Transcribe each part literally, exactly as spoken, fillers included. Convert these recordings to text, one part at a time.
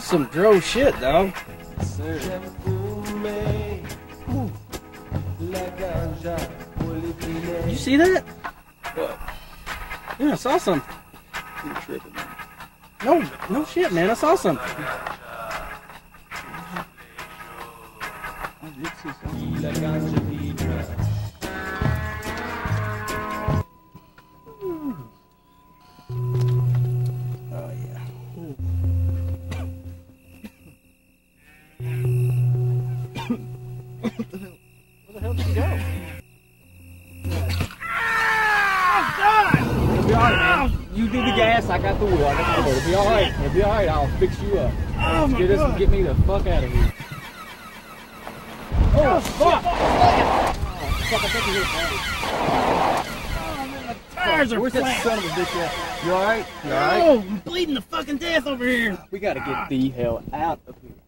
some droll shit, dog. Sir. You see that? What? Yeah, I saw something. You're tripping, man. No, no shit, man. I saw something. I did see something. Oh yeah. What the hell? Where the hell did he go? It'll be alright, man. You do the gas, I got the wheel. I got the wheel. It'll be alright. It'll be alright. I'll fix you up. Oh my Get us God. and get me the fuck out of here. Oh, fuck! Oh, fuck, I think he hit that. Tires are Where's flat. that son of a bitch at? You alright? You alright? Oh, I'm bleeding to fucking death over here. We gotta get the hell out of here.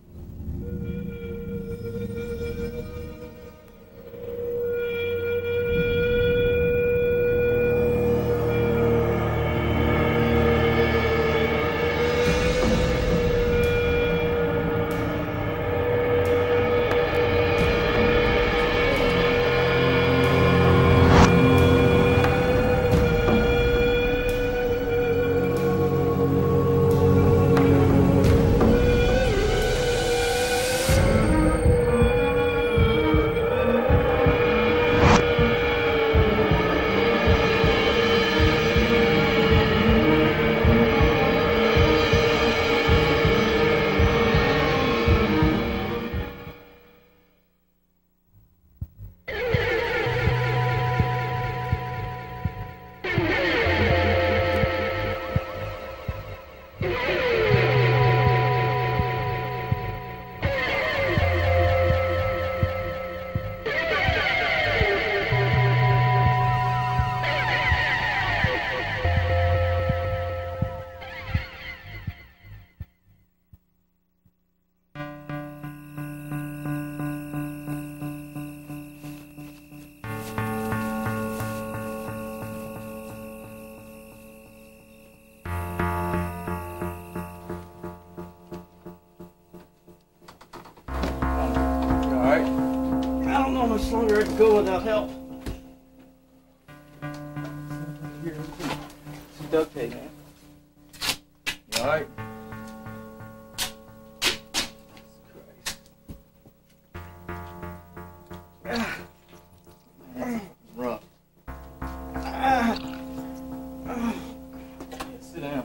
I don't know how much longer I can go without help. Here, some duct tape, man. You alright? Christ. Man, that's rough. Yeah, sit down.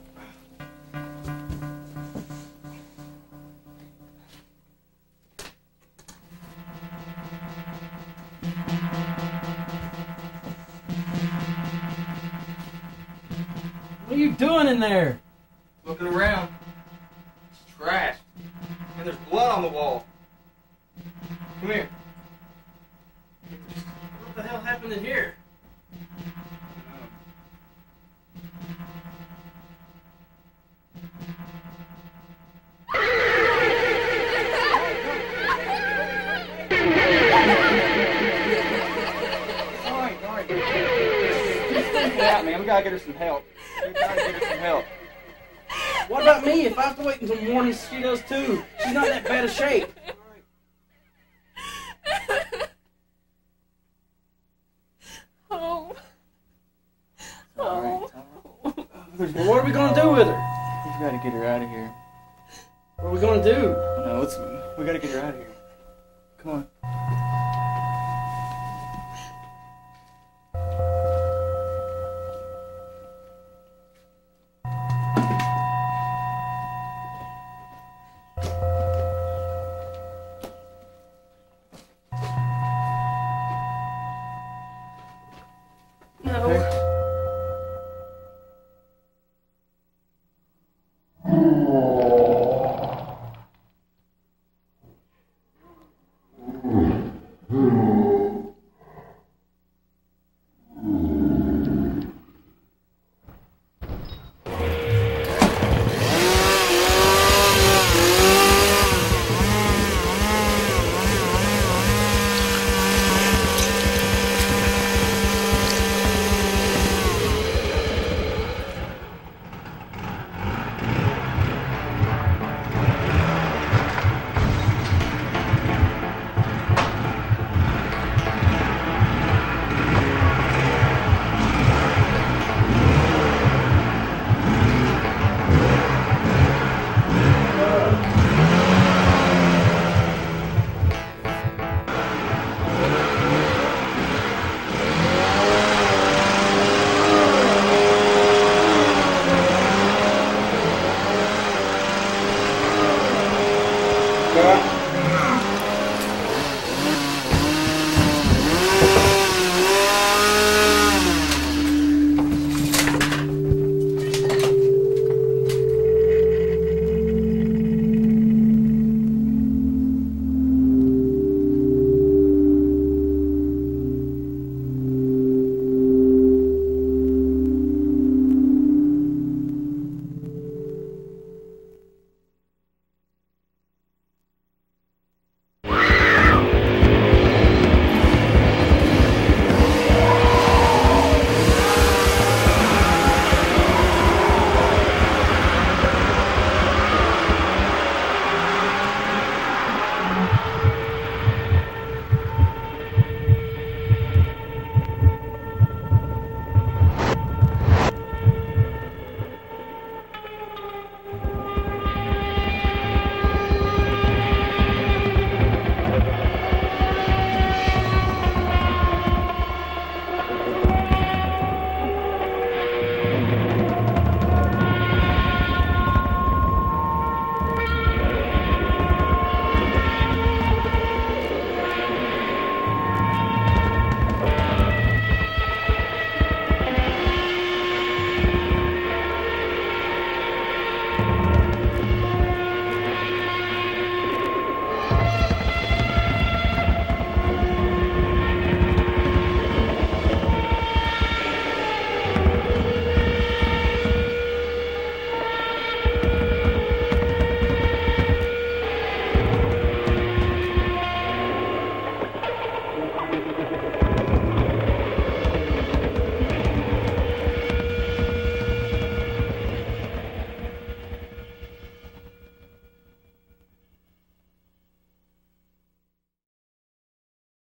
What are you doing in there? Looking around. It's trashed. And there's blood on the wall. Come here. What the hell happened in here? Alright, alright. Get out, man. We gotta get her some help. We gotta get her some help. What about me? If I have to wait until morning, she does too. She's not in that bad of shape. Home. Alright. Well, what are we gonna do with her? We gotta get her out of here. What are we gonna do? No, it's we gotta get her out of here. Come on.